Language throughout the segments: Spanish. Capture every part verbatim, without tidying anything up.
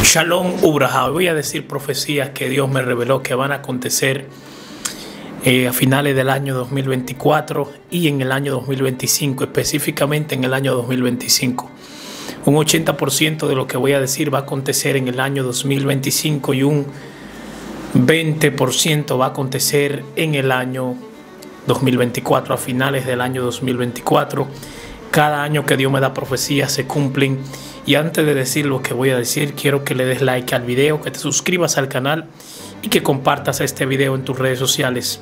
Shalom Ubraja. Voy a decir profecías que Dios me reveló que van a acontecer eh, a finales del año dos mil veinticuatro y en el año dos mil veinticinco, específicamente en el año dos mil veinticinco. Un ochenta por ciento de lo que voy a decir va a acontecer en el año dos mil veinticinco y un veinte por ciento va a acontecer en el año dos mil veinticuatro, a finales del año dos mil veinticuatro. Cada año que Dios me da profecías se cumplen. Y antes de decir lo que voy a decir, quiero que le des like al video, que te suscribas al canal y que compartas este video en tus redes sociales.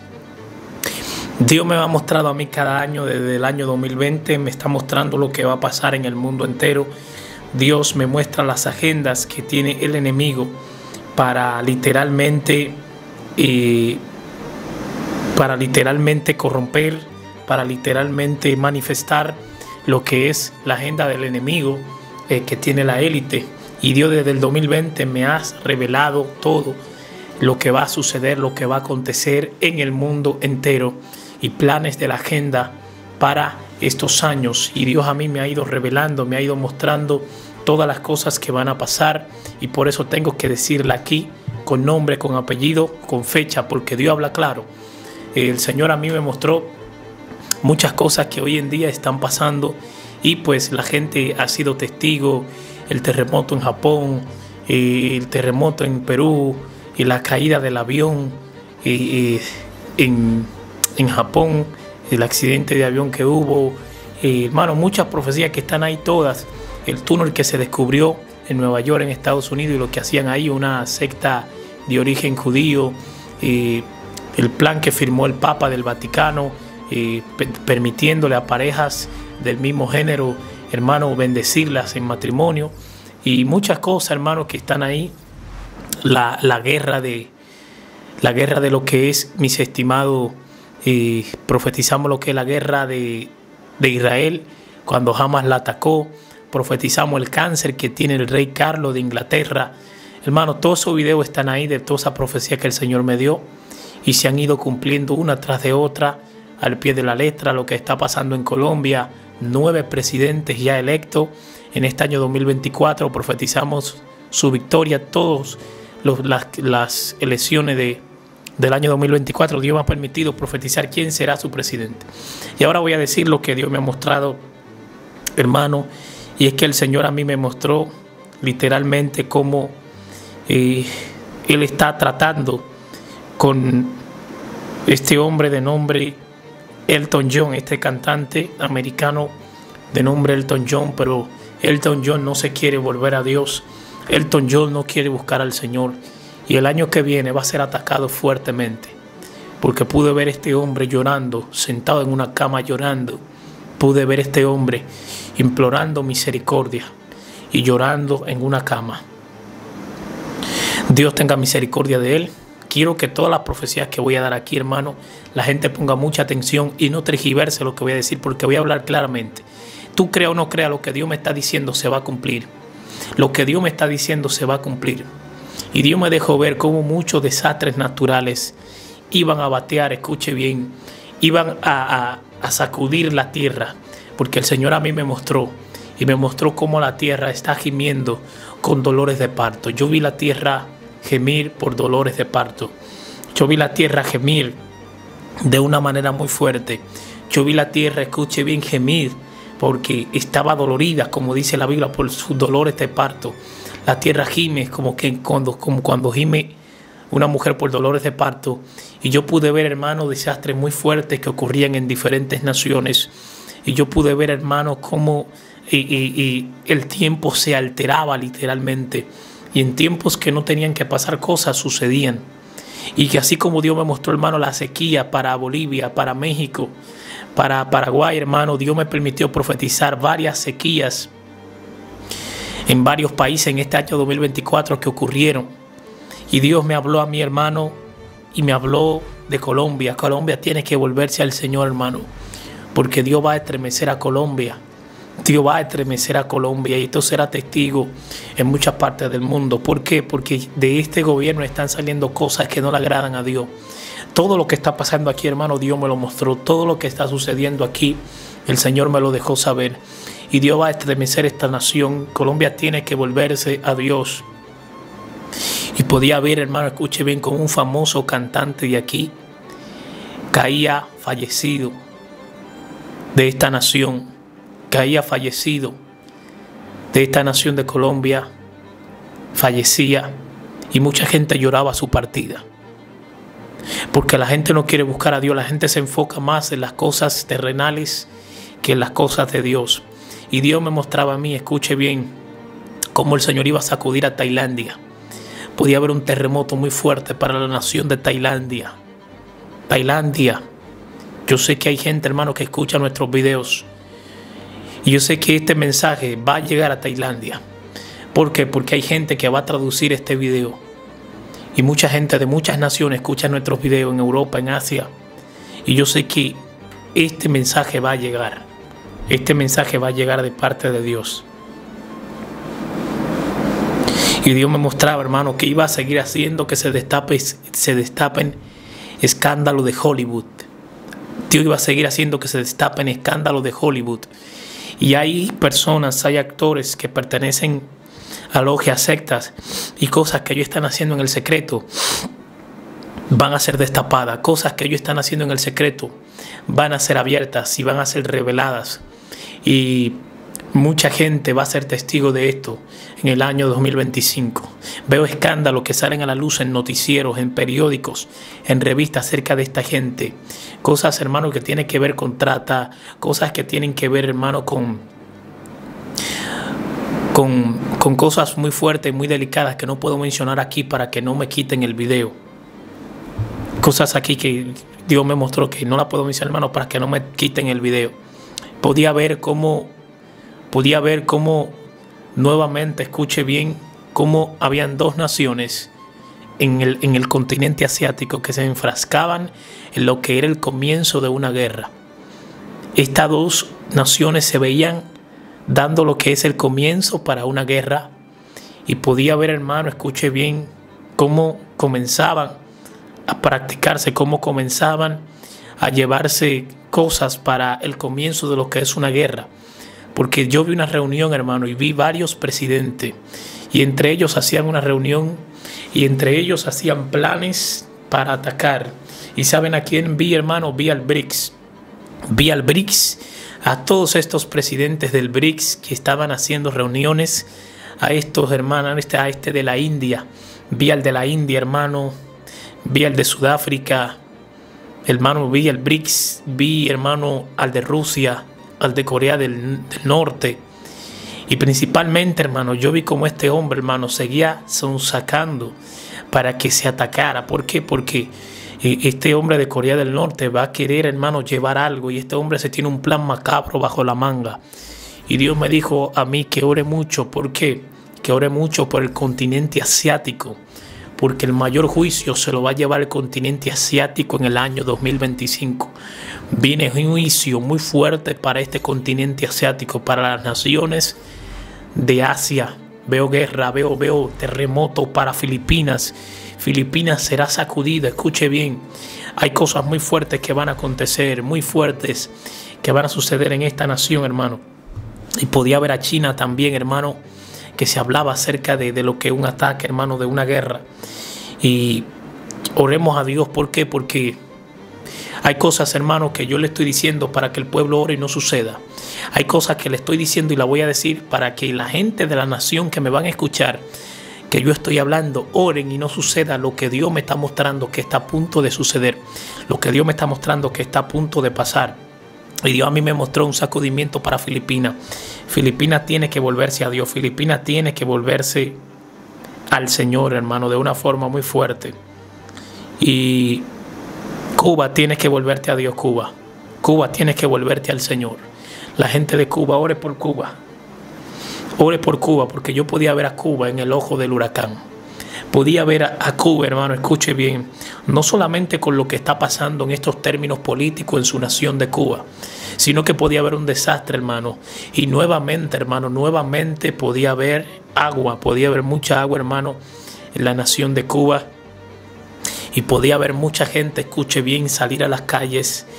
Dios me ha mostrado a mí cada año desde el año dos mil veinte, me está mostrando lo que va a pasar en el mundo entero. Dios me muestra las agendas que tiene el enemigo para literalmente, eh, para literalmente corromper, para literalmente manifestar lo que es la agenda del enemigo eh, que tiene la élite. Y Dios desde el dos mil veinte me ha revelado todo lo que va a suceder, lo que va a acontecer en el mundo entero y planes de la agenda para estos años. Y Dios a mí me ha ido revelando, me ha ido mostrando todas las cosas que van a pasar, y por eso tengo que decirla aquí con nombre, con apellido, con fecha, porque Dios habla claro. El Señor a mí me mostró muchas cosas que hoy en día están pasando y pues la gente ha sido testigo. El terremoto en Japón, eh, el terremoto en Perú, y la caída del avión eh, eh, en, en Japón, el accidente de avión que hubo, eh, hermano, muchas profecías que están ahí todas. El túnel que se descubrió en Nueva York, en Estados Unidos, y lo que hacían ahí, una secta de origen judío, eh, el plan que firmó el Papa del Vaticano, eh, permitiéndole a parejas del mismo género, hermano, bendecirlas en matrimonio, y muchas cosas, hermano, que están ahí. La, la guerra de la guerra de lo que es, mis estimados, eh, profetizamos lo que es la guerra de, de Israel cuando Hamas la atacó. Profetizamos el cáncer que tiene el rey Carlos de Inglaterra. Hermano, todos esos videos están ahí de toda esa profecía que el Señor me dio, y se han ido cumpliendo una tras de otra al pie de la letra. Lo que está pasando en Colombia, nueve presidentes ya electos en este año dos mil veinticuatro. Profetizamos su victoria. Todos los, las, las elecciones de, del año dos mil veinticuatro, Dios me ha permitido profetizar quién será su presidente. Y ahora voy a decir lo que Dios me ha mostrado, hermano, y es que el Señor a mí me mostró literalmente cómo eh, Él está tratando con este hombre de nombre Elton John, este cantante americano de nombre Elton John. Pero Elton John no se quiere volver a Dios. Elton John no quiere buscar al Señor, y el año que viene va a ser atacado fuertemente, porque pude ver a este hombre llorando, sentado en una cama llorando. Pude ver a este hombre implorando misericordia y llorando en una cama. Dios tenga misericordia de él. Quiero que todas las profecías que voy a dar aquí, hermano, la gente ponga mucha atención y no tergiverse lo que voy a decir, porque voy a hablar claramente. Tú crea o no crea, lo que Dios me está diciendo se va a cumplir. Lo que Dios me está diciendo se va a cumplir. Y Dios me dejó ver cómo muchos desastres naturales iban a batear, escuche bien, iban a, a, a sacudir la tierra, porque el Señor a mí me mostró, y me mostró cómo la tierra está gimiendo con dolores de parto. Yo vi la tierra gemir por dolores de parto. Yo vi la tierra gemir de una manera muy fuerte. Yo vi la tierra, escuche bien, gemir porque estaba dolorida, como dice la Biblia, por sus dolores de parto. La tierra gime como, que cuando, como cuando gime una mujer por dolores de parto. Y yo pude ver, hermano, desastres muy fuertes que ocurrían en diferentes naciones. Y yo pude ver, hermano, cómo y, y, y el tiempo se alteraba literalmente. Y en tiempos que no tenían que pasar cosas sucedían. Y que así como Dios me mostró, hermano, la sequía para Bolivia, para México, para Paraguay, hermano, Dios me permitió profetizar varias sequías en varios países en este año dos mil veinticuatro que ocurrieron. Y Dios me habló a mi hermano, y me habló de Colombia. Colombia tiene que volverse al Señor, hermano, porque Dios va a estremecer a Colombia. Dios va a estremecer a Colombia, y esto será testigo en muchas partes del mundo. ¿Por qué? Porque de este gobierno están saliendo cosas que no le agradan a Dios. Todo lo que está pasando aquí, hermano, Dios me lo mostró. Todo lo que está sucediendo aquí, el Señor me lo dejó saber. Y Dios va a estremecer esta nación. Colombia tiene que volverse a Dios. Y podía ver, hermano, escuche bien, como un famoso cantante de aquí caía fallecido de esta nación, caía fallecido de esta nación de Colombia, fallecía y mucha gente lloraba su partida. Porque la gente no quiere buscar a Dios, la gente se enfoca más en las cosas terrenales que en las cosas de Dios. Y Dios me mostraba a mí, escuche bien, cómo el Señor iba a sacudir a Tailandia. Podía haber un terremoto muy fuerte para la nación de Tailandia. Tailandia. Yo sé que hay gente, hermano, que escucha nuestros videos. Y yo sé que este mensaje va a llegar a Tailandia. ¿Por qué? Porque hay gente que va a traducir este video. Y mucha gente de muchas naciones escucha nuestros videos en Europa, en Asia. Y yo sé que este mensaje va a llegar. Este mensaje va a llegar de parte de Dios. Y Dios me mostraba, hermano, que iba a seguir haciendo que se destape, se destapen escándalos de Hollywood. Dios iba a seguir haciendo que se destapen escándalos de Hollywood. Y hay personas, hay actores que pertenecen a logias, sectas y cosas que ellos están haciendo en el secreto van a ser destapadas. Cosas que ellos están haciendo en el secreto van a ser abiertas y van a ser reveladas. Y mucha gente va a ser testigo de esto en el año dos mil veinticinco. Veo escándalos que salen a la luz en noticieros, en periódicos, en revistas acerca de esta gente. Cosas, hermano, que tienen que ver con trata, cosas que tienen que ver, hermano, con, con, con cosas muy fuertes, muy delicadas que no puedo mencionar aquí para que no me quiten el video. Cosas aquí que Dios me mostró que no las puedo mencionar, hermano, para que no me quiten el video. Podía ver cómo, podía ver cómo nuevamente, escuche bien, cómo habían dos naciones en el, en el continente asiático que se enfrascaban en lo que era el comienzo de una guerra. Estas dos naciones se veían dando lo que es el comienzo para una guerra y podía ver, hermano, escuche bien, cómo comenzaban a practicarse, cómo comenzaban a llevarse cosas para el comienzo de lo que es una guerra. Porque yo vi una reunión, hermano, y vi varios presidentes y entre ellos hacían una reunión y entre ellos hacían planes para atacar. ¿Y saben a quién vi, hermano? Vi al BRICS. Vi al BRICS, a todos estos presidentes del BRICS que estaban haciendo reuniones, a estos hermanos, a este de la India. Vi al de la India, hermano. Vi al de Sudáfrica, hermano. Vi al BRICS. Vi, hermano, al de Rusia, al de Corea del, del Norte. Y principalmente, hermano, yo vi como este hombre, hermano, seguía sonsacando para que se atacara. ¿Por qué? Porque este hombre de Corea del Norte va a querer, hermano, llevar algo. Y este hombre se tiene un plan macabro bajo la manga. Y Dios me dijo a mí que ore mucho. ¿Por qué? Que ore mucho por el continente asiático. Porque el mayor juicio se lo va a llevar el continente asiático en el año dos mil veinticinco. Viene un juicio muy fuerte para este continente asiático, para las naciones de Asia. Veo guerra, veo, veo terremoto para Filipinas. Filipinas será sacudida, escuche bien. Hay cosas muy fuertes que van a acontecer, muy fuertes que van a suceder en esta nación, hermano. Y podía ver a China también, hermano, que se hablaba acerca de, de lo que es un ataque, hermano, de una guerra. Y oremos a Dios, ¿por qué? Porque hay cosas, hermano, que yo le estoy diciendo para que el pueblo ore y no suceda. Hay cosas que le estoy diciendo y la voy a decir para que la gente de la nación que me van a escuchar, que yo estoy hablando, oren y no suceda lo que Dios me está mostrando que está a punto de suceder. Lo que Dios me está mostrando que está a punto de pasar. Y Dios a mí me mostró un sacudimiento para Filipinas. Filipinas tiene que volverse a Dios. Filipinas tiene que volverse al Señor, hermano, de una forma muy fuerte. Y Cuba, tienes que volverte a Dios, Cuba. Cuba, tienes que volverte al Señor. La gente de Cuba, ore por Cuba. Ore por Cuba, porque yo podía ver a Cuba en el ojo del huracán. Podía ver a, a Cuba, hermano, escuche bien, no solamente con lo que está pasando en estos términos políticos en su nación de Cuba, sino que podía haber un desastre, hermano. Y nuevamente, hermano, nuevamente podía haber agua, podía haber mucha agua, hermano, en la nación de Cuba. Y podía haber mucha gente, escuche bien, salir a las calles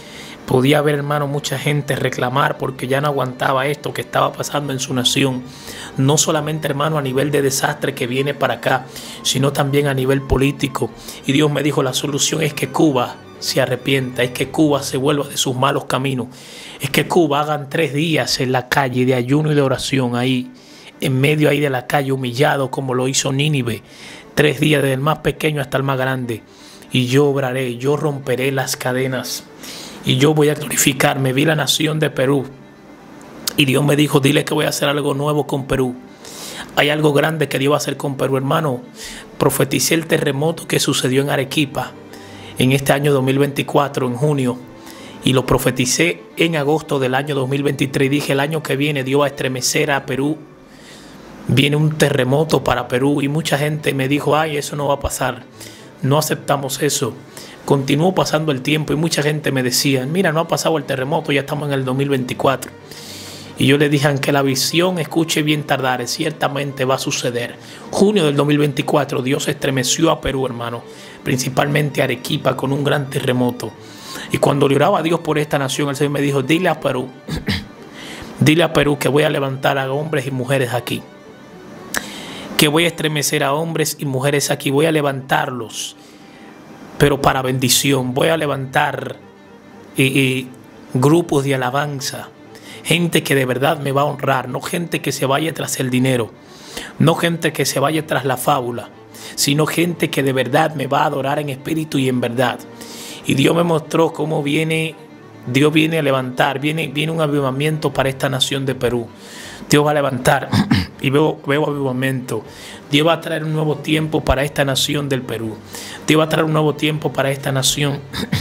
Podía ver, hermano, mucha gente reclamar porque ya no aguantaba esto que estaba pasando en su nación. No solamente, hermano, a nivel de desastre que viene para acá, sino también a nivel político. Y Dios me dijo, la solución es que Cuba se arrepienta, es que Cuba se vuelva de sus malos caminos. Es que Cuba hagan tres días en la calle de ayuno y de oración ahí, en medio ahí de la calle, humillado como lo hizo Nínive. Tres días desde el más pequeño hasta el más grande. Y yo obraré, yo romperé las cadenas. Y yo voy a glorificarme. Vi la nación de Perú. Y Dios me dijo, dile que voy a hacer algo nuevo con Perú. Hay algo grande que Dios va a hacer con Perú, hermano. Profeticé el terremoto que sucedió en Arequipa en este año dos mil veinticuatro, en junio. Y lo profeticé en agosto del año dos mil veintitrés. Dije, el año que viene Dios va a estremecer a Perú. Viene un terremoto para Perú. Y mucha gente me dijo, ay, eso no va a pasar. No aceptamos eso. Continuó pasando el tiempo y mucha gente me decía, mira, no ha pasado el terremoto, ya estamos en el dos mil veinticuatro. Y yo le dije, aunque la visión escuche bien tardar, ciertamente va a suceder. Junio del dos mil veinticuatro, Dios estremeció a Perú, hermano, principalmente a Arequipa, con un gran terremoto. Y cuando le oraba a Dios por esta nación, el Señor me dijo, dile a Perú, dile a Perú que voy a levantar a hombres y mujeres aquí. Que voy a estremecer a hombres y mujeres aquí, voy a levantarlos. Pero para bendición, voy a levantar eh, eh, grupos de alabanza, gente que de verdad me va a honrar, no gente que se vaya tras el dinero, no gente que se vaya tras la fábula, sino gente que de verdad me va a adorar en espíritu y en verdad. Y Dios me mostró cómo viene, Dios viene a levantar, viene, viene un avivamiento para esta nación de Perú. Dios va a levantar y veo, veo avivamiento. Dios va a traer un nuevo tiempo para esta nación del Perú. Dios va a traer un nuevo tiempo para esta nación.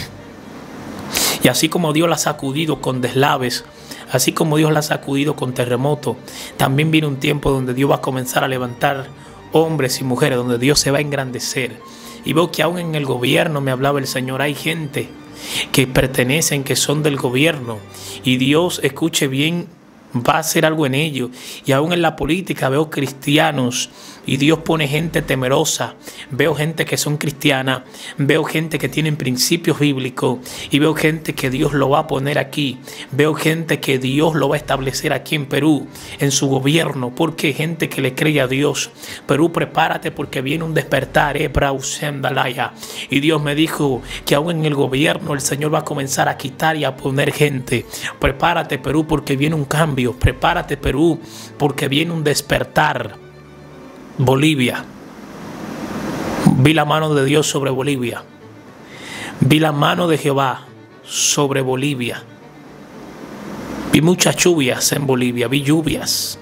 Y así como Dios la ha sacudido con deslaves, así como Dios la ha sacudido con terremotos, también viene un tiempo donde Dios va a comenzar a levantar hombres y mujeres, donde Dios se va a engrandecer. Y veo que aún en el gobierno, me hablaba el Señor, hay gente que pertenecen, que son del gobierno. Y Dios, escuche bien, va a hacer algo en ello. Y aún en la política veo cristianos y Dios pone gente temerosa. Veo gente que son cristianas, veo gente que tienen principios bíblicos y veo gente que Dios lo va a poner aquí. Veo gente que Dios lo va a establecer aquí en Perú, en su gobierno, porque hay gente que le cree a Dios. Perú, prepárate porque viene un despertar, eh, y Dios me dijo que aún en el gobierno el Señor va a comenzar a quitar y a poner gente. Prepárate, Perú, porque viene un cambio. Prepárate, Perú, porque viene un despertar. Bolivia. Vi la mano de Dios sobre Bolivia. Vi la mano de Jehová sobre Bolivia. Vi muchas lluvias en Bolivia. Vi lluvias.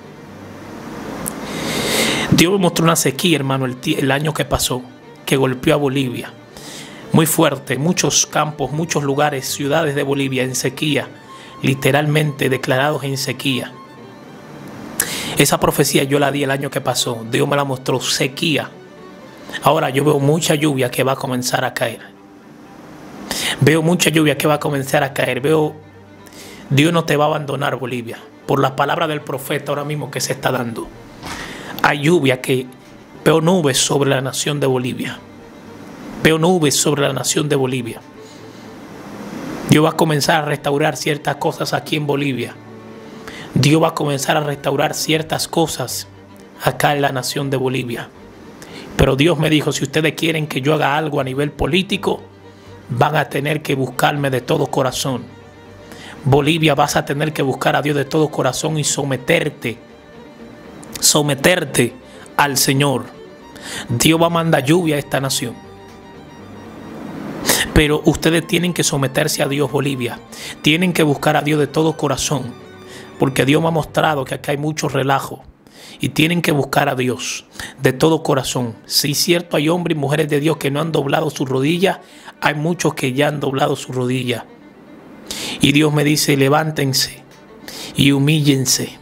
Dios me mostró una sequía, hermano, el, el año que pasó, que golpeó a Bolivia. Muy fuerte. Muchos campos, muchos lugares, ciudades de Bolivia en sequía. Literalmente declarados en sequía. Esa profecía yo la di el año que pasó. Dios me la mostró, sequía. Ahora yo veo mucha lluvia que va a comenzar a caer. Veo mucha lluvia que va a comenzar a caer. Veo, Dios no te va a abandonar, Bolivia. Por la palabra del profeta ahora mismo que se está dando. Hay lluvia que veo nubes sobre la nación de Bolivia. Veo nubes sobre la nación de Bolivia. Dios va a comenzar a restaurar ciertas cosas aquí en Bolivia. Dios va a comenzar a restaurar ciertas cosas acá en la nación de Bolivia. Pero Dios me dijo, si ustedes quieren que yo haga algo a nivel político, van a tener que buscarme de todo corazón. Bolivia, vas a tener que buscar a Dios de todo corazón y someterte, someterte al Señor. Dios va a mandar lluvia a esta nación. Pero ustedes tienen que someterse a Dios, Bolivia. Tienen que buscar a Dios de todo corazón. Porque Dios me ha mostrado que acá hay mucho relajo. Y tienen que buscar a Dios de todo corazón. Si es cierto, hay hombres y mujeres de Dios que no han doblado su rodilla. Hay muchos que ya han doblado su rodilla. Y Dios me dice, levántense y humíllense.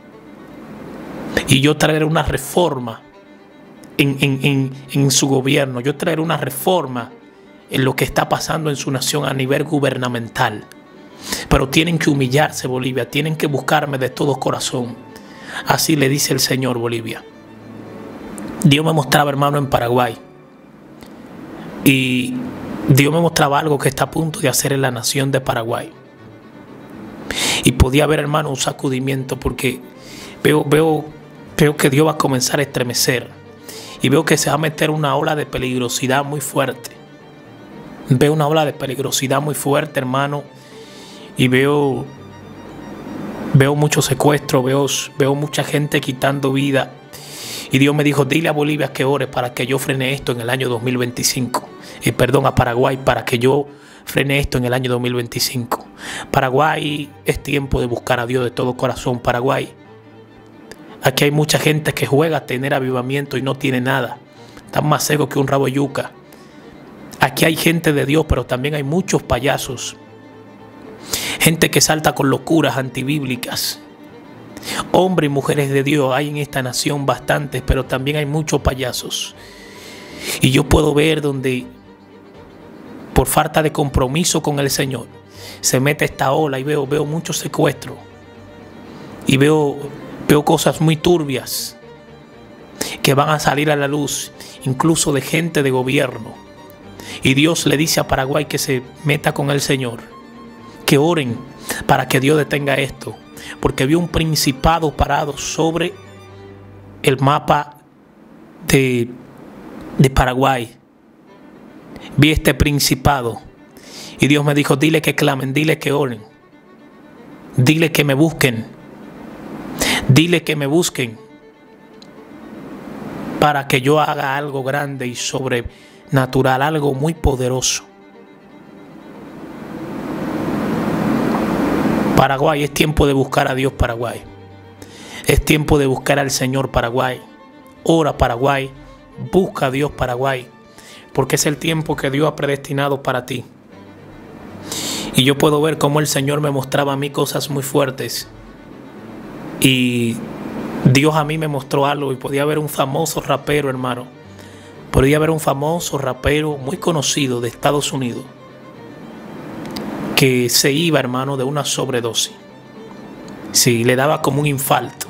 Y yo traeré una reforma en, en, en, en su gobierno. Yo traeré una reforma en lo que está pasando en su nación a nivel gubernamental. Pero tienen que humillarse, Bolivia. Tienen que buscarme de todo corazón. Así le dice el Señor, Bolivia. Dios me mostraba, hermano, en Paraguay. Y Dios me mostraba algo que está a punto de hacer en la nación de Paraguay. Y podía ver, hermano, un sacudimiento, porque veo, veo, veo que Dios va a comenzar a estremecer. Y veo que se va a meter una ola de peligrosidad muy fuerte. Veo una ola de peligrosidad muy fuerte, hermano. Y veo, veo mucho secuestro, veo, veo mucha gente quitando vida. Y Dios me dijo, dile a Bolivia que ore para que yo frene esto en el año dos mil veinticinco. Eh, perdón, a Paraguay, para que yo frene esto en el año dos mil veinticinco. Paraguay, es tiempo de buscar a Dios de todo corazón. Paraguay, aquí hay mucha gente que juega a tener avivamiento y no tiene nada. Están más ciegos que un rabo de yuca. Aquí hay gente de Dios, pero también hay muchos payasos. Gente que salta con locuras antibíblicas. Hombres y mujeres de Dios hay en esta nación bastantes, pero también hay muchos payasos. Y yo puedo ver donde, por falta de compromiso con el Señor, se mete esta ola y veo, veo muchos secuestros. Y veo, veo cosas muy turbias que van a salir a la luz, incluso de gente de gobierno. Y Dios le dice a Paraguay que se meta con el Señor, que oren para que Dios detenga esto. Porque vio un principado parado sobre el mapa de, de Paraguay. Vi este principado. Y Dios me dijo, dile que clamen, dile que oren. Dile que me busquen. Dile que me busquen. Para que yo haga algo grande y sobrenatural, algo muy poderoso. Paraguay, es tiempo de buscar a Dios, Paraguay. Es tiempo de buscar al Señor, Paraguay. Ora, Paraguay. Busca a Dios, Paraguay. Porque es el tiempo que Dios ha predestinado para ti. Y yo puedo ver cómo el Señor me mostraba a mí cosas muy fuertes. Y Dios a mí me mostró algo. Y podía ver un famoso rapero, hermano. Podía ver un famoso rapero muy conocido de Estados Unidos, que se iba, hermano, de una sobredosis. Sí, le daba como un infarto.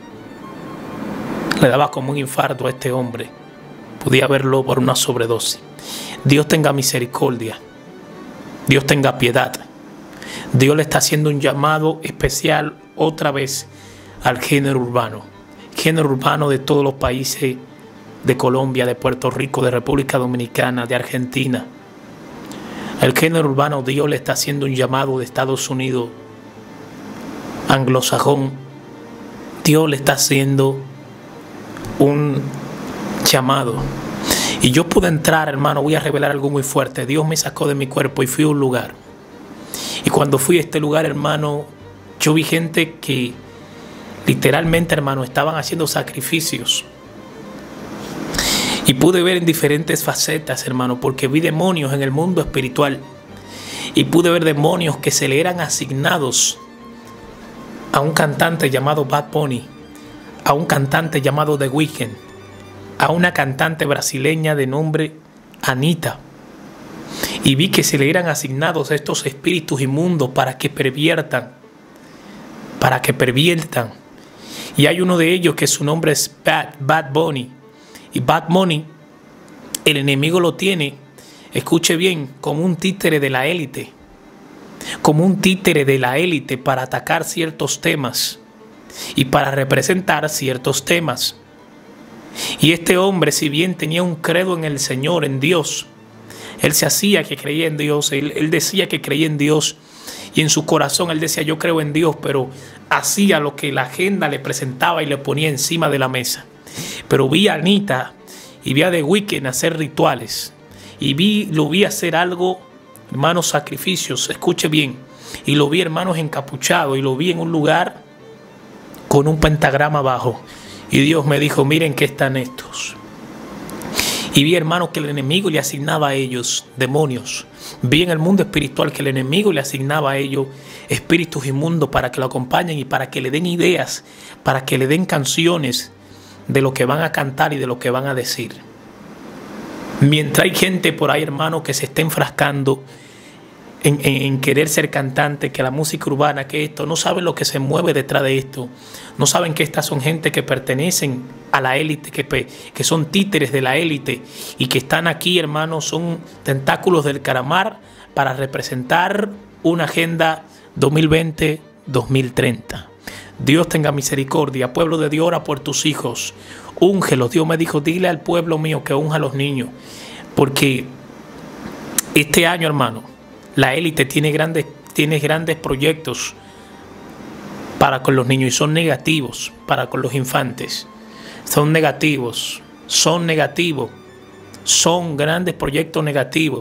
Le daba como un infarto a este hombre. Podía verlo por una sobredosis. Dios tenga misericordia. Dios tenga piedad. Dios le está haciendo un llamado especial otra vez al género urbano. Género urbano de todos los países de Colombia, de Puerto Rico, de República Dominicana, de Argentina. El género urbano, Dios le está haciendo un llamado de Estados Unidos anglosajón. Dios le está haciendo un llamado. Y yo pude entrar, hermano, voy a revelar algo muy fuerte. Dios me sacó de mi cuerpo y fui a un lugar. Y cuando fui a este lugar, hermano, yo vi gente que literalmente, hermano, estaban haciendo sacrificios. Y pude ver en diferentes facetas, hermano, porque vi demonios en el mundo espiritual. Y pude ver demonios que se le eran asignados a un cantante llamado Bad Bunny, a un cantante llamado The Weeknd, a una cantante brasileña de nombre Anita. Y vi que se le eran asignados a estos espíritus inmundos para que perviertan, para que perviertan. Y hay uno de ellos que su nombre es Bad, Bad Bunny. Y Bad Bunny, el enemigo lo tiene, escuche bien, como un títere de la élite. Como un títere de la élite para atacar ciertos temas y para representar ciertos temas. Y este hombre, si bien tenía un credo en el Señor, en Dios, él se hacía que creía en Dios, él, él decía que creía en Dios. Y en su corazón él decía, yo creo en Dios, pero hacía lo que la agenda le presentaba y le ponía encima de la mesa. Pero vi a Anita y vi a The Weeknd hacer rituales. Y vi, lo vi hacer algo, hermanos, sacrificios, escuche bien. Y lo vi, hermanos, encapuchado. Y lo vi en un lugar con un pentagrama abajo. Y Dios me dijo, miren que están estos. Y vi, hermanos, que el enemigo le asignaba a ellos demonios. Vi en el mundo espiritual que el enemigo le asignaba a ellos espíritus inmundos para que lo acompañen y para que le den ideas, para que le den canciones de lo que van a cantar y de lo que van a decir. Mientras hay gente por ahí, hermano, que se está enfrascando en, en, en querer ser cantante, que la música urbana, que esto, no saben lo que se mueve detrás de esto. No saben que estas son gente que pertenecen a la élite, que, que son títeres de la élite y que están aquí, hermano, son tentáculos del calamar para representar una agenda dos mil veinte, dos mil treinta. Dios tenga misericordia. Pueblo de Dios, ora por tus hijos. Úngelos. Dios me dijo, dile al pueblo mío que unja a los niños. Porque este año, hermano, la élite tiene grandes, tiene grandes proyectos para con los niños y son negativos para con los infantes. Son negativos. Son negativos. Son grandes proyectos negativos.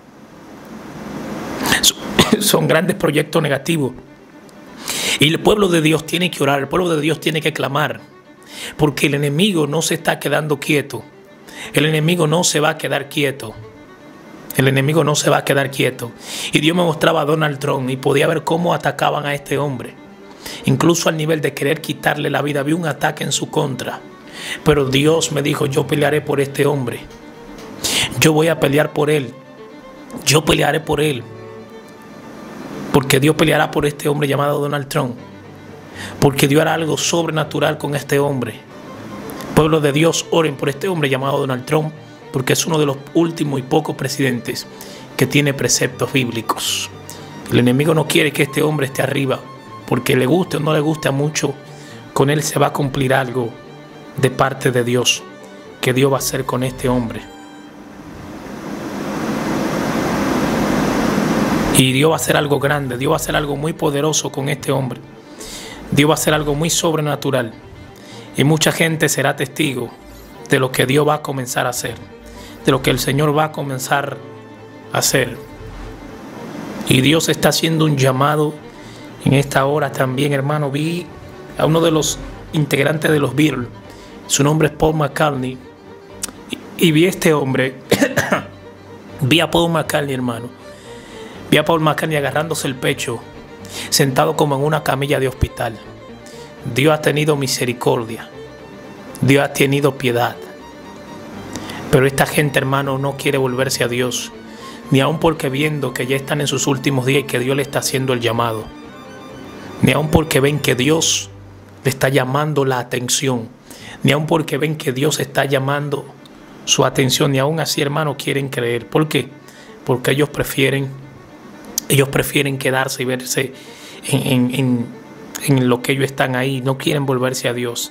Son, son grandes proyectos negativos. Y el pueblo de Dios tiene que orar, el pueblo de Dios tiene que clamar, porque el enemigo no se está quedando quieto. El enemigo no se va a quedar quieto. El enemigo no se va a quedar quieto. Y Dios me mostraba a Donald Trump y podía ver cómo atacaban a este hombre. Incluso al nivel de querer quitarle la vida. Había un ataque en su contra. Pero Dios me dijo, yo pelearé por este hombre. Yo voy a pelear por él. Yo pelearé por él. Porque Dios peleará por este hombre llamado Donald Trump. Porque Dios hará algo sobrenatural con este hombre. Pueblo de Dios, oren por este hombre llamado Donald Trump, porque es uno de los últimos y pocos presidentes que tiene preceptos bíblicos. El enemigo no quiere que este hombre esté arriba, porque le guste o no le guste a mucho, con él se va a cumplir algo de parte de Dios, que Dios va a hacer con este hombre. Y Dios va a hacer algo grande, Dios va a hacer algo muy poderoso con este hombre. Dios va a hacer algo muy sobrenatural. Y mucha gente será testigo de lo que Dios va a comenzar a hacer, de lo que el Señor va a comenzar a hacer. Y Dios está haciendo un llamado en esta hora también, hermano. Vi a uno de los integrantes de los Beatles, su nombre es Paul McCartney, y, y vi a este hombre, vi a Paul McCartney, hermano. Vi a Paul McCartney agarrándose el pecho, sentado como en una camilla de hospital. Dios ha tenido misericordia. Dios ha tenido piedad. Pero esta gente, hermano, no quiere volverse a Dios. Ni aun porque viendo que ya están en sus últimos días y que Dios le está haciendo el llamado. Ni aun porque ven que Dios le está llamando la atención. Ni aun porque ven que Dios está llamando su atención. Ni aun así, hermano, quieren creer. ¿Por qué? Porque ellos prefieren Ellos prefieren quedarse y verse en, en, en, en lo que ellos están ahí. No quieren volverse a Dios.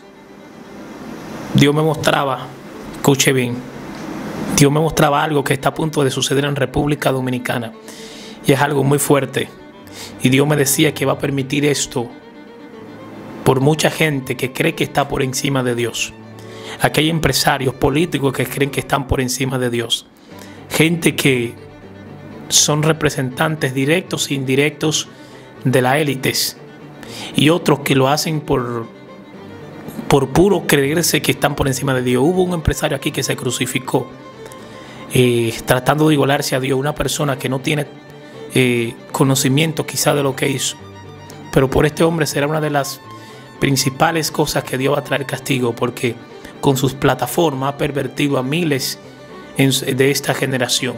Dios me mostraba, escuche bien, Dios me mostraba algo que está a punto de suceder en República Dominicana. Y es algo muy fuerte. Y Dios me decía que va a permitir esto por mucha gente que cree que está por encima de Dios. Aquí hay empresarios políticos que creen que están por encima de Dios. Gente que son representantes directos e indirectos de las élites, y otros que lo hacen por, por puro creerse que están por encima de Dios. Hubo un empresario aquí que se crucificó eh, tratando de igualarse a Dios, una persona que no tiene eh, conocimiento quizá de lo que hizo, pero por este hombre será una de las principales cosas que Dios va a traer castigo, porque con sus plataformas ha pervertido a miles en, de esta generación.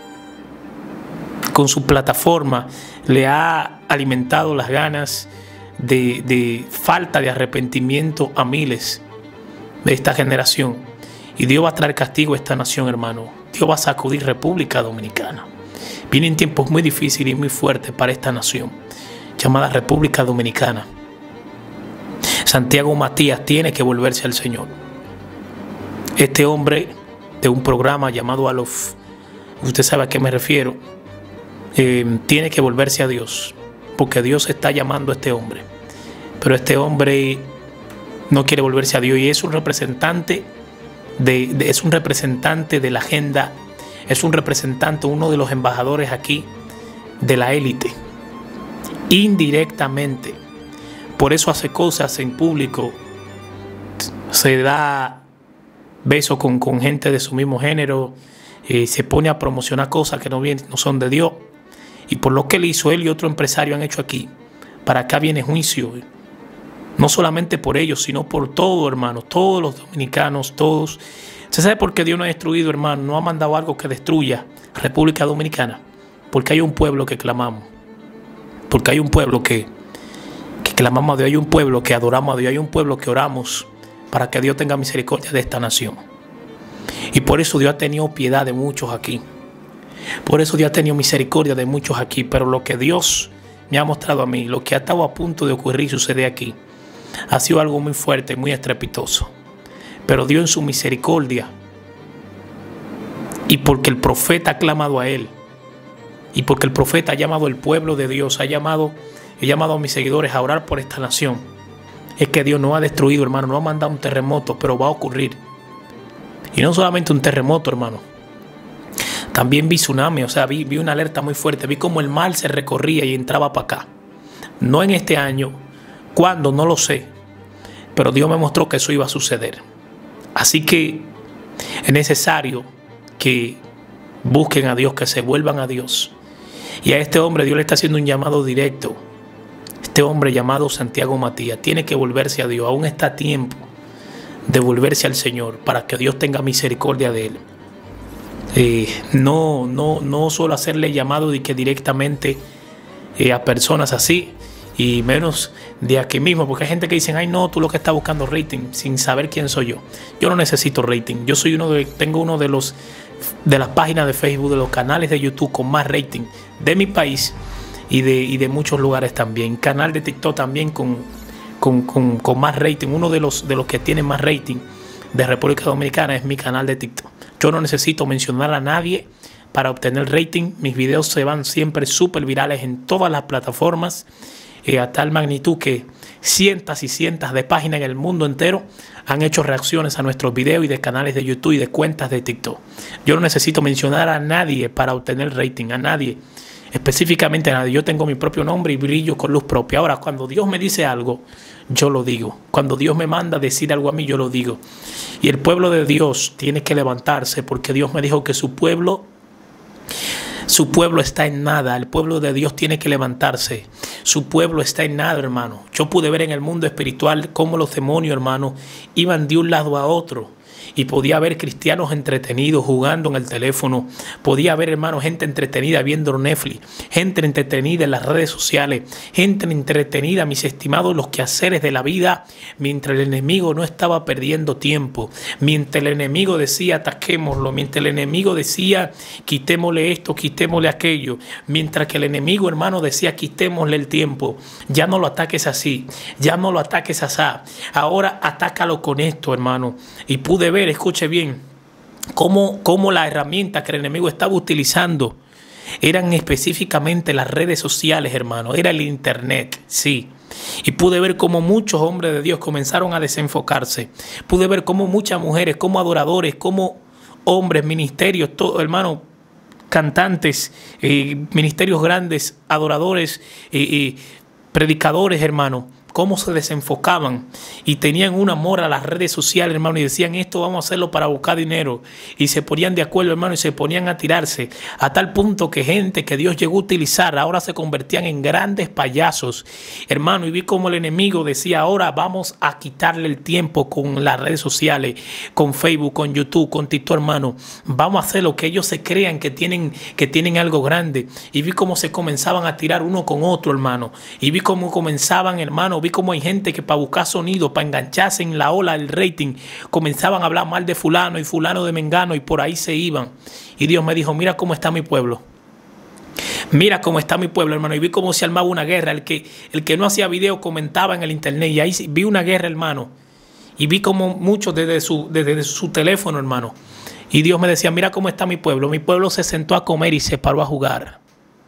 Con su plataforma le ha alimentado las ganas de, de falta de arrepentimiento a miles de esta generación. Y Dios va a traer castigo a esta nación, hermano. Dios va a sacudir República Dominicana. Vienen tiempos muy difíciles y muy fuertes para esta nación, llamada República Dominicana. Santiago Matías tiene que volverse al Señor. Este hombre de un programa llamado Alof, usted sabe a qué me refiero, Eh, tiene que volverse a Dios, porque Dios está llamando a este hombre, pero este hombre no quiere volverse a Dios y es un representante de, de, es un representante de la agenda, es un representante, uno de los embajadores aquí de la élite, indirectamente. Por eso hace cosas en público, se da besos con, con gente de su mismo género, eh, se pone a promocionar cosas que no, vienen, no son de Dios. Y por lo que él hizo, él y otro empresario han hecho aquí, para acá viene juicio. No solamente por ellos, sino por todos, hermanos, todos los dominicanos, todos. ¿Se sabe por qué Dios no ha destruido, hermano? No ha mandado algo que destruya República Dominicana. Porque hay un pueblo que clamamos. Porque hay un pueblo que, que clamamos a Dios. Hay un pueblo que adoramos a Dios. Hay un pueblo que oramos para que Dios tenga misericordia de esta nación. Y por eso Dios ha tenido piedad de muchos aquí. Por eso Dios ha tenido misericordia de muchos aquí. Pero lo que Dios me ha mostrado a mí, lo que ha estado a punto de ocurrir y suceder aquí, ha sido algo muy fuerte, muy estrepitoso. Pero Dios en su misericordia, y porque el profeta ha clamado a Él, y porque el profeta ha llamado al pueblo de Dios, ha llamado, he llamado a mis seguidores a orar por esta nación, es que Dios no ha destruido, hermano, no ha mandado un terremoto, pero va a ocurrir. Y no solamente un terremoto, hermano. También vi tsunami, o sea, vi, vi una alerta muy fuerte. Vi cómo el mar se recorría y entraba para acá. No en este año. ¿Cuándo? No lo sé. Pero Dios me mostró que eso iba a suceder. Así que es necesario que busquen a Dios, que se vuelvan a Dios. Y a este hombre Dios le está haciendo un llamado directo. Este hombre llamado Santiago Matías tiene que volverse a Dios. Aún está a tiempo de volverse al Señor para que Dios tenga misericordia de él. Eh, no, no, no solo hacerle llamado de que directamente eh, a personas así, y menos de aquí mismo, porque hay gente que dicen, ay no, tú lo que estás buscando rating, sin saber quién soy yo. Yo no necesito rating. Yo soy uno de, tengo uno de los de las páginas de Facebook, de los canales de YouTube con más rating de mi país y de, y de muchos lugares también. Canal de TikTok también con, con, con, con más rating. Uno de los, de los que tiene más rating de República Dominicana es mi canal de TikTok. Yo no necesito mencionar a nadie para obtener rating. Mis videos se van siempre súper virales en todas las plataformas, eh, a tal magnitud que cientos y cientos de páginas en el mundo entero han hecho reacciones a nuestros videos y de canales de YouTube y de cuentas de TikTok. Yo no necesito mencionar a nadie para obtener rating, a nadie, específicamente a nadie. Yo tengo mi propio nombre y brillo con luz propia. Ahora, cuando Dios me dice algo, yo lo digo. Cuando Dios me manda a decir algo a mí, yo lo digo. Y el pueblo de Dios tiene que levantarse, porque Dios me dijo que su pueblo, su pueblo está en nada. El pueblo de Dios tiene que levantarse. Su pueblo está en nada, hermano. Yo pude ver en el mundo espiritual cómo los demonios, hermano, iban de un lado a otro. Y podía haber cristianos entretenidos jugando en el teléfono. Podía haber, hermano, gente entretenida viendo Netflix. Gente entretenida en las redes sociales. Gente entretenida, mis estimados, los quehaceres de la vida. Mientras el enemigo no estaba perdiendo tiempo. Mientras el enemigo decía, ataquémoslo. Mientras el enemigo decía, quitémosle esto, quitémosle aquello. Mientras que el enemigo, hermano, decía, quitémosle el tiempo. Ya no lo ataques así. Ya no lo ataques así. Ahora atácalo con esto, hermano. Y pude ver, escuche bien, cómo, cómo la herramienta que el enemigo estaba utilizando eran específicamente las redes sociales, hermano. Era el internet, sí. Y pude ver cómo muchos hombres de Dios comenzaron a desenfocarse. Pude ver cómo muchas mujeres, como adoradores, como hombres, ministerios, todo, hermano, cantantes, eh, ministerios grandes, adoradores, eh, eh, predicadores, hermano, cómo se desenfocaban y tenían un amor a las redes sociales, hermano, y decían, esto vamos a hacerlo para buscar dinero, y se ponían de acuerdo, hermano, y se ponían a tirarse, a tal punto que gente que Dios llegó a utilizar ahora se convertían en grandes payasos, hermano. Y vi cómo el enemigo decía, ahora vamos a quitarle el tiempo con las redes sociales, con Facebook, con YouTube, con TikTok, hermano. Vamos a hacer lo que ellos se crean que tienen, que tienen algo grande. Y vi cómo se comenzaban a tirar uno con otro, hermano. Y vi cómo comenzaban, hermano, vi cómo hay gente que para buscar sonido, para engancharse en la ola del rating, comenzaban a hablar mal de fulano y fulano de mengano, y por ahí se iban. Y Dios me dijo, mira cómo está mi pueblo. Mira cómo está mi pueblo, hermano. Y vi cómo se armaba una guerra. El que, el que no hacía video comentaba en el internet. Y ahí vi una guerra, hermano. Y vi cómo muchos desde su, desde su teléfono, hermano. Y Dios me decía, mira cómo está mi pueblo. Mi pueblo se sentó a comer y se paró a jugar.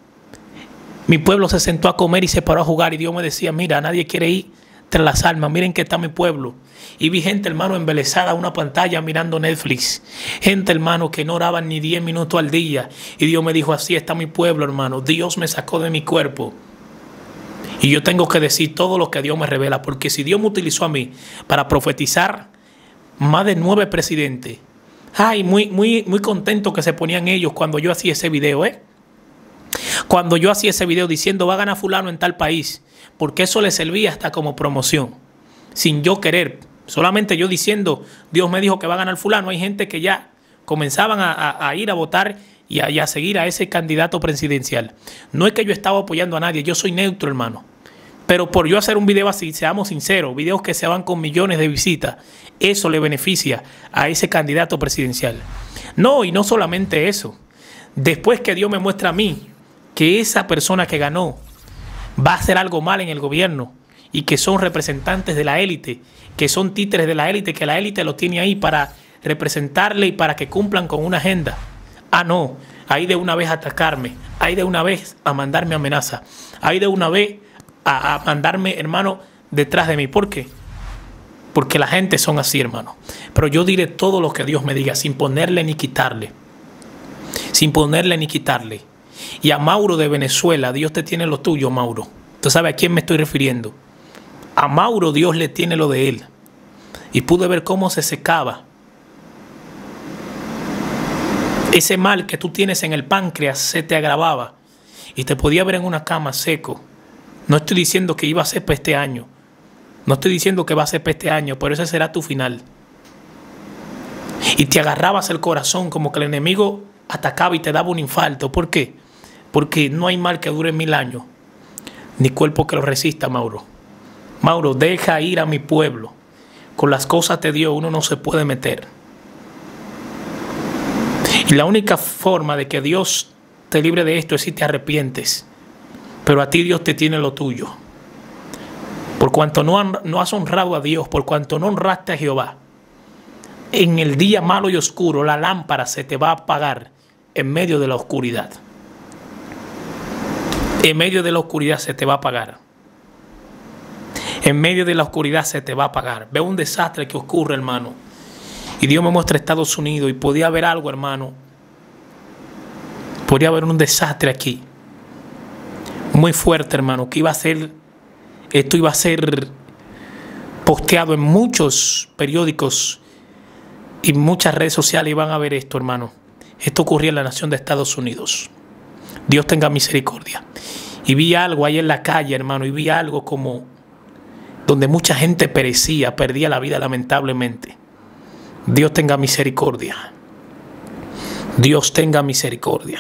Mi pueblo se sentó a comer y se paró a jugar. Y Dios me decía, mira, nadie quiere ir tras las almas. Miren que está mi pueblo. Y vi gente, hermano, embelesada a una pantalla mirando Netflix. Gente, hermano, que no oraban ni diez minutos al día. Y Dios me dijo, así está mi pueblo, hermano. Dios me sacó de mi cuerpo. Y yo tengo que decir todo lo que Dios me revela. Porque si Dios me utilizó a mí para profetizar más de nueve presidentes. Ay, muy, muy, muy contento que se ponían ellos cuando yo hacía ese video, ¿eh? Cuando yo hacía ese video diciendo va a ganar fulano en tal país, porque eso le servía hasta como promoción, sin yo querer, solamente yo diciendo, Dios me dijo que va a ganar fulano. Hay gente que ya comenzaban a, a, a ir a votar y a, y a seguir a ese candidato presidencial. No es que yo estaba apoyando a nadie, yo soy neutro, hermano. Pero por yo hacer un video así, seamos sinceros, videos que se van con millones de visitas, eso le beneficia a ese candidato presidencial. No, y no solamente eso. Después que Dios me muestra a mí que esa persona que ganó va a hacer algo mal en el gobierno y que son representantes de la élite, que son títeres de la élite, que la élite lo tiene ahí para representarle y para que cumplan con una agenda. Ah, no, ahí de una vez a atacarme, ahí de una vez a mandarme amenaza, ahí de una vez a, a mandarme, hermano, detrás de mí. ¿Por qué? Porque la gente son así, hermano. Pero yo diré todo lo que Dios me diga, sin ponerle ni quitarle. Sin ponerle ni quitarle. Y a Mauro de Venezuela, Dios te tiene lo tuyo, Mauro. ¿Tú sabes a quién me estoy refiriendo? A Mauro Dios le tiene lo de él. Y pude ver cómo se secaba ese mal que tú tienes en el páncreas, se te agravaba y te podía ver en una cama seco. No estoy diciendo que iba a ser para este año. No estoy diciendo que va a ser para este año, pero ese será tu final. Y te agarrabas el corazón como que el enemigo atacaba y te daba un infarto. ¿Por qué? Porque no hay mal que dure mil años, ni cuerpo que lo resista, Mauro. Mauro, deja ir a mi pueblo. Con las cosas de Dios uno no se puede meter. Y la única forma de que Dios te libre de esto es si te arrepientes. Pero a ti Dios te tiene lo tuyo. Por cuanto no, han, no has honrado a Dios, por cuanto no honraste a Jehová, en el día malo y oscuro la lámpara se te va a apagar en medio de la oscuridad. En medio de la oscuridad se te va a apagar. En medio de la oscuridad se te va a apagar. Veo un desastre que ocurre, hermano. Y Dios me muestra Estados Unidos y podía haber algo, hermano. Podría haber un desastre aquí. Muy fuerte, hermano. Que iba a ser, esto iba a ser posteado en muchos periódicos y muchas redes sociales iban a ver esto, hermano. Esto ocurría en la nación de Estados Unidos. Dios tenga misericordia. Y vi algo ahí en la calle, hermano. Y vi algo como donde mucha gente perecía, perdía la vida lamentablemente. Dios tenga misericordia. Dios tenga misericordia.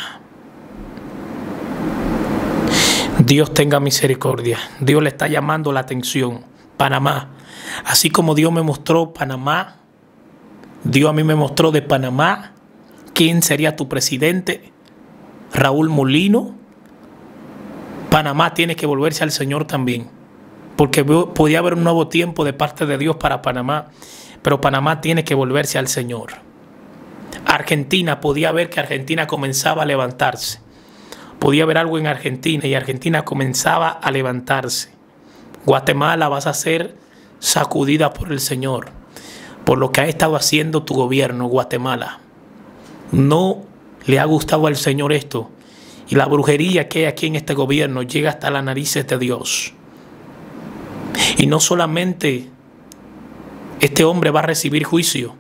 Dios tenga misericordia. Dios le está llamando la atención. Panamá. Así como Dios me mostró Panamá, Dios a mí me mostró de Panamá quién sería tu presidente. Raúl Molino. Panamá tiene que volverse al Señor también. Porque podía haber un nuevo tiempo de parte de Dios para Panamá. Pero Panamá tiene que volverse al Señor. Argentina, podía ver que Argentina comenzaba a levantarse. Podía ver algo en Argentina y Argentina comenzaba a levantarse. Guatemala, vas a ser sacudida por el Señor. Por lo que ha estado haciendo tu gobierno, Guatemala. No le ha gustado al Señor esto. Y la brujería que hay aquí en este gobierno llega hasta las narices de Dios. Y no solamente este hombre va a recibir juicio.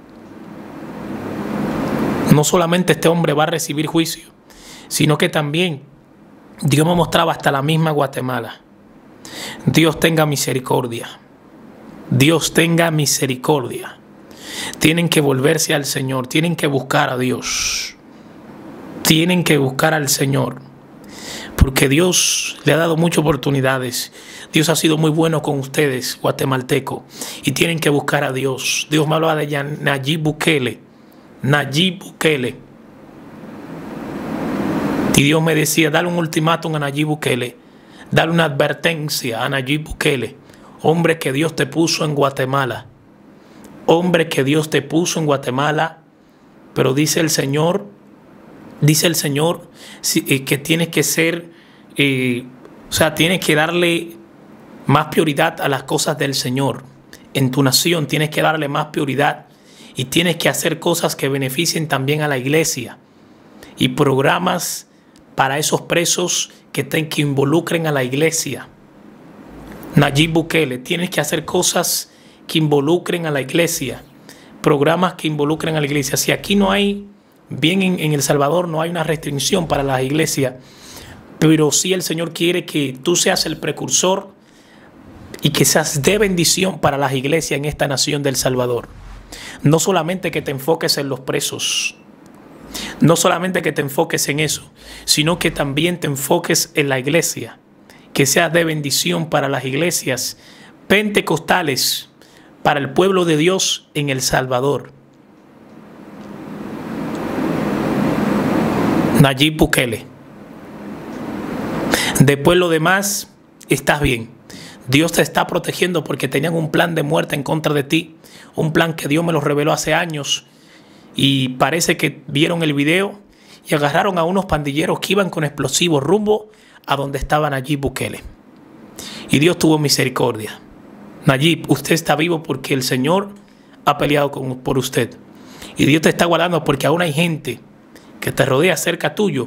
No solamente este hombre va a recibir juicio, sino que también Dios me mostraba hasta la misma Guatemala. Dios tenga misericordia. Dios tenga misericordia. Tienen que volverse al Señor, tienen que buscar a Dios. Tienen que buscar al Señor. Porque Dios le ha dado muchas oportunidades. Dios ha sido muy bueno con ustedes, guatemaltecos. Y tienen que buscar a Dios. Dios me hablaba de Nayib Bukele. Nayib Bukele. Y Dios me decía, dale un ultimátum a Nayib Bukele. Dale una advertencia a Nayib Bukele. Hombre que Dios te puso en Guatemala. Hombre que Dios te puso en Guatemala. Pero dice el Señor, dice el Señor que tienes que ser, eh, o sea, tienes que darle más prioridad a las cosas del Señor. En tu nación tienes que darle más prioridad y tienes que hacer cosas que beneficien también a la iglesia y programas para esos presos que, te, que involucren a la iglesia. Nayib Bukele, tienes que hacer cosas que involucren a la iglesia, programas que involucren a la iglesia. Si aquí no hay, bien en, en El Salvador no hay una restricción para las iglesias, pero sí el Señor quiere que tú seas el precursor y que seas de bendición para las iglesias en esta nación del Salvador. No solamente que te enfoques en los presos, no solamente que te enfoques en eso, sino que también te enfoques en la iglesia, que seas de bendición para las iglesias pentecostales, para el pueblo de Dios en El Salvador. Nayib Bukele. Después lo demás, estás bien. Dios te está protegiendo porque tenían un plan de muerte en contra de ti. Un plan que Dios me lo reveló hace años. Y parece que vieron el video y agarraron a unos pandilleros que iban con explosivos rumbo a donde estaba Nayib Bukele. Y Dios tuvo misericordia. Nayib, usted está vivo porque el Señor ha peleado con, por usted. Y Dios te está guardando porque aún hay gente que te rodea cerca tuyo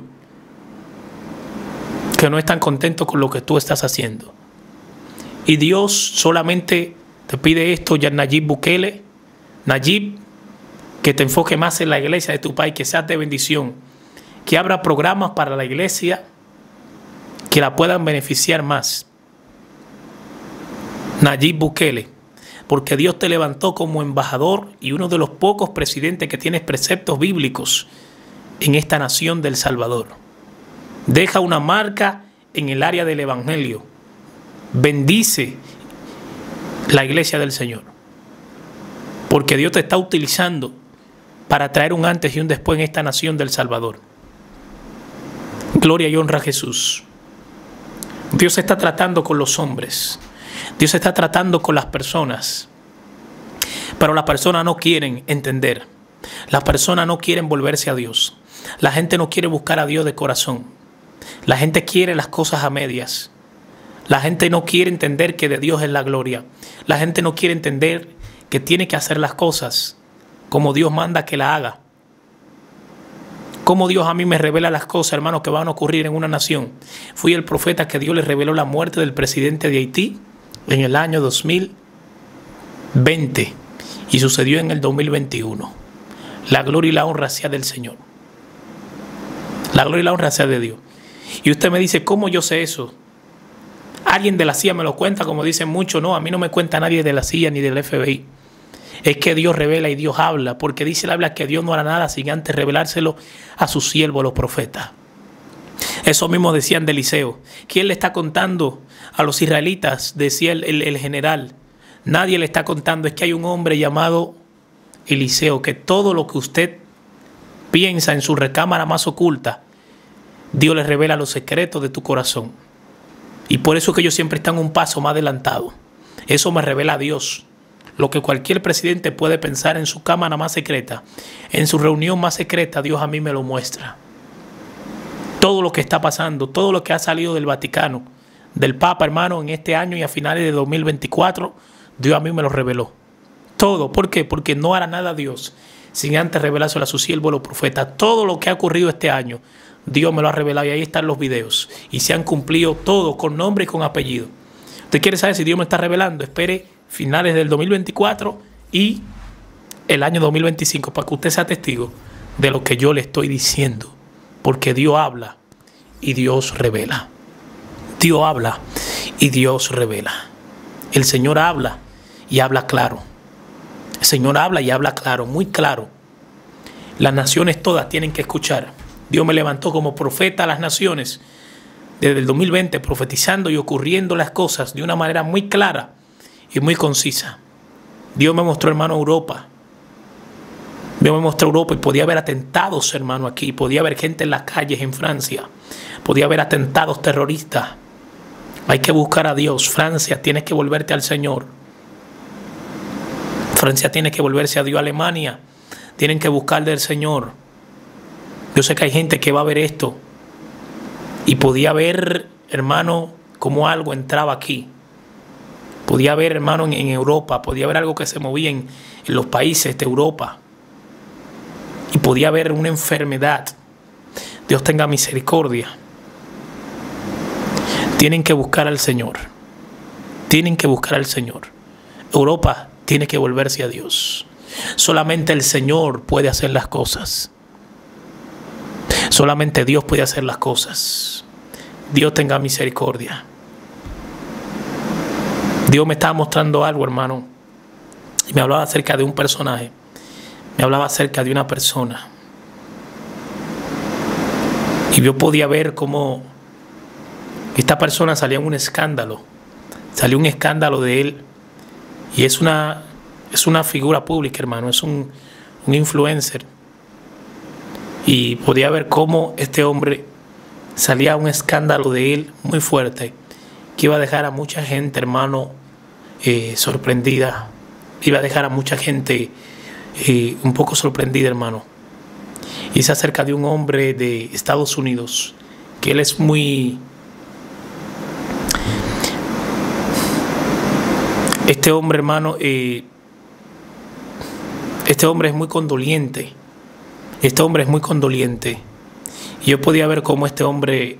que no están contentos con lo que tú estás haciendo. Y Dios solamente te pide esto, ya Nayib Bukele, Nayib, que te enfoque más en la iglesia de tu país, que seas de bendición, que abra programas para la iglesia que la puedan beneficiar más. Nayib Bukele, porque Dios te levantó como embajador y uno de los pocos presidentes que tiene preceptos bíblicos en esta nación del Salvador. Deja una marca en el área del evangelio. Bendice la iglesia del Señor, porque Dios te está utilizando para traer un antes y un después en esta nación del Salvador. Gloria y honra a Jesús. Dios está tratando con los hombres. Dios está tratando con las personas. Pero las personas no quieren entender. Las personas no quieren volverse a Dios. La gente no quiere buscar a Dios de corazón. La gente quiere las cosas a medias. La gente no quiere entender que de Dios es la gloria. La gente no quiere entender que tiene que hacer las cosas como Dios manda que la haga. Como Dios a mí me revela las cosas, hermanos, que van a ocurrir en una nación. Fui el profeta que Dios le reveló la muerte del presidente de Haití en el año dos mil veinte y sucedió en el dos mil veintiuno. La gloria y la honra sea del Señor. La gloria y la honra sea de Dios. Y usted me dice, ¿cómo yo sé eso? Alguien de la C I A me lo cuenta, como dicen muchos. No, a mí no me cuenta nadie de la C I A ni del F B I. Es que Dios revela y Dios habla, porque dice la Biblia que Dios no hará nada sin antes revelárselo a sus siervos, los profetas. Eso mismo decían de Eliseo. ¿Quién le está contando a los israelitas? Decía el, el, el general. Nadie le está contando. Es que hay un hombre llamado Eliseo, que todo lo que usted piensa en su recámara más oculta, Dios le revela los secretos de tu corazón. Y por eso es que ellos siempre están un paso más adelantado. Eso me revela a Dios. Lo que cualquier presidente puede pensar en su cámara más secreta, en su reunión más secreta, Dios a mí me lo muestra. Todo lo que está pasando, todo lo que ha salido del Vaticano, del Papa, hermano, en este año y a finales de dos mil veinticuatro, Dios a mí me lo reveló. Todo. ¿Por qué? Porque no hará nada Dios sin antes revelárselo a su siervo, los profetas. Todo lo que ha ocurrido este año, Dios me lo ha revelado y ahí están los videos. Y se han cumplido todo con nombre y con apellido. ¿Usted quiere saber si Dios me está revelando? Espere finales del dos mil veinticuatro y el año dos mil veinticinco para que usted sea testigo de lo que yo le estoy diciendo. Porque Dios habla y Dios revela. Dios habla y Dios revela. El Señor habla y habla claro. El Señor habla y habla claro, muy claro. Las naciones todas tienen que escuchar. Dios me levantó como profeta a las naciones desde el dos mil veinte, profetizando y ocurriendo las cosas de una manera muy clara y muy concisa. Dios me mostró, hermano, Europa. Dios me mostró Europa y podía haber atentados, hermano, aquí. Podía haber gente en las calles en Francia. Podía haber atentados terroristas. Hay que buscar a Dios. Francia, tienes que volverte al Señor. Francia tiene que volverse a Dios. Alemania, tienen que buscar del Señor. Yo sé que hay gente que va a ver esto y podía ver, hermano, cómo algo entraba aquí. Podía haber, hermano, en, en Europa, podía haber algo que se movía en, en los países de Europa. Y podía haber una enfermedad. Dios tenga misericordia. Tienen que buscar al Señor. Tienen que buscar al Señor. Europa tiene que volverse a Dios. Solamente el Señor puede hacer las cosas. Solamente Dios puede hacer las cosas. Dios tenga misericordia. Dios me estaba mostrando algo, hermano. Y me hablaba acerca de un personaje. Me hablaba acerca de una persona. Y yo podía ver cómo esta persona salía en un escándalo. Salió un escándalo de él. Y es una, es una figura pública, hermano. Es un, un influencer. Y podía ver cómo este hombre salía un escándalo de él muy fuerte que iba a dejar a mucha gente, hermano, eh, sorprendida. Iba a dejar a mucha gente eh, un poco sorprendida, hermano. Y es acerca de un hombre de Estados Unidos, que él es muy... Este hombre, hermano, eh, este hombre es muy condoliente. Este hombre es muy condoliente. Y yo podía ver cómo este hombre...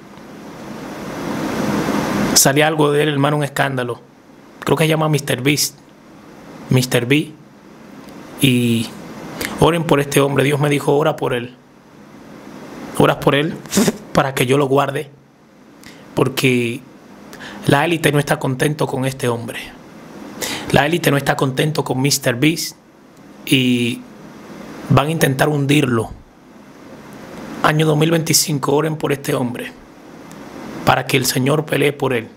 salía algo de él, hermano, un escándalo. Creo que se llama mister Beast. mister B. Y oren por este hombre. Dios me dijo, ora por él. Oras por él para que yo lo guarde. Porque la élite no está contento con este hombre. La élite no está contento con mister Beast. Y van a intentar hundirlo. Año dos mil veinticinco, oren por este hombre. Para que el Señor pelee por él.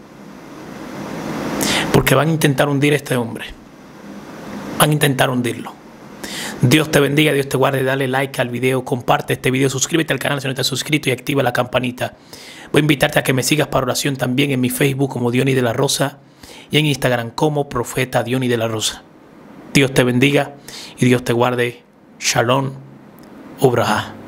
Porque van a intentar hundir a este hombre. Van a intentar hundirlo. Dios te bendiga, Dios te guarde. Dale like al video, comparte este video, suscríbete al canal si no estás suscrito y activa la campanita. Voy a invitarte a que me sigas para oración también en mi Facebook como Diony de la Rosa y en Instagram como Profeta Diony de la Rosa. Dios te bendiga y Dios te guarde. Shalom, Ubraha.